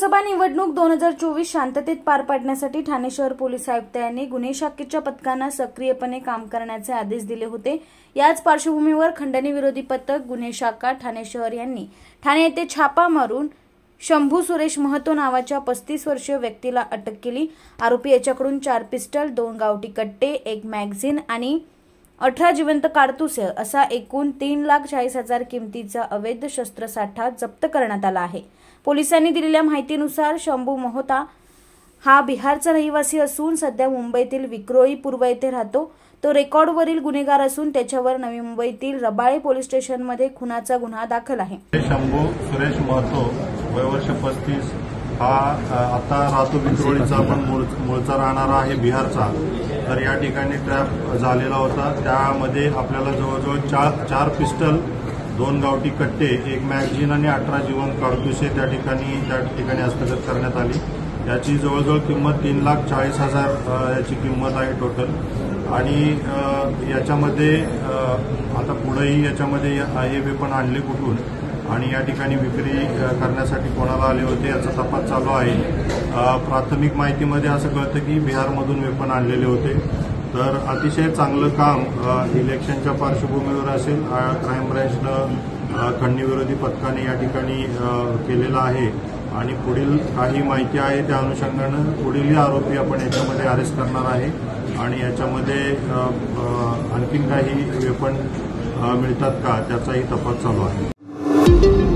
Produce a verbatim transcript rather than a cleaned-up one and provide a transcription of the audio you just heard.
लोकसभा निवडणूक दोन हजार चोवीस शांततेत पार पाडण्यासाठी ठाणे शहर पोलीस आयुक्त यांनी गुन्हे शाखेच्या पथकांना सक्रियपणे काम करण्याचे आदेश दिले होते। याच पार्श्वभूमीवर खंडणी विरोधी पथक गुन्हे शाखा ठाणे शहर यांनी ठाणे येथे छापा मारून शंभू सुरेश महतो नावाच्या पस्तीस वर्षीय व्यक्तीला अटक केली। आरोपी याच्याकडून चार पिस्टल, दोन गावठी कट्टे, एक मॅगझिन आणि अठरा जिवंत काडतुसे असा एकूण तीन लाख चाळीस हजार किमतीचा अवैध शस्त्रसाठा जप्त करण्यात आला आहे। पोलिसांनी दिलेल्या माहितीनुसार शंभू महतो हा बिहारचा रहिवासी असून सध्या मुंबईतील विक्रोळी पूर्व येथे राहतो। तो रेकॉर्डवरील गुन्हेगार असून त्याच्यावर नवी मुंबईतील रबाळे पोलीस स्टेशनमध्ये खुनाचा गुन्हा दाखल आहे। शंभू सुरेश महतो वय वर्ष पस्तीस हा आता राहतो विक्रोळीचा, पण मूळचा राहणारा आहे बिहारचा। तर या ठिकाणी ट्रॅप झालेला होता। त्यामध्ये आपल्याला जवळजवळ चार चार पिस्टल, दोन गावठी कट्टे, एक मॅगझिन आणि अठरा जिवंत काडतुसे त्या ठिकाणी त्या ठिकाणी हस्तगत करण्यात आली। याची जवळजवळ किंमत तीन लाख चाळीस हजार याची किंमत आहे टोटल। आणि याच्यामध्ये आता पुढेही याच्यामध्ये हे वेपन आणले कुठून आणि या ठिकाणी विक्री करण्यासाठी कोणाला आले होते याचा तपास चालू आहे। प्राथमिक माहितीमध्ये असं कळतं की बिहारमधून वेपन आणलेले होते। तर अतिशय चांगलं काम इलेक्शनच्या पार्श्वभूमीवर असेल क्राईम ब्रँचनं खंडणी विरोधी पथकाने या ठिकाणी केलेलं आहे आणि पुढील काही माहिती आहे त्या अनुषंगानं पुढील आरोपी आपण याच्यामध्ये अरेस्ट करणार आहे आणि याच्यामध्ये आणखीन काही वेपन मिळतात का त्याचाही तपास चालू आहे।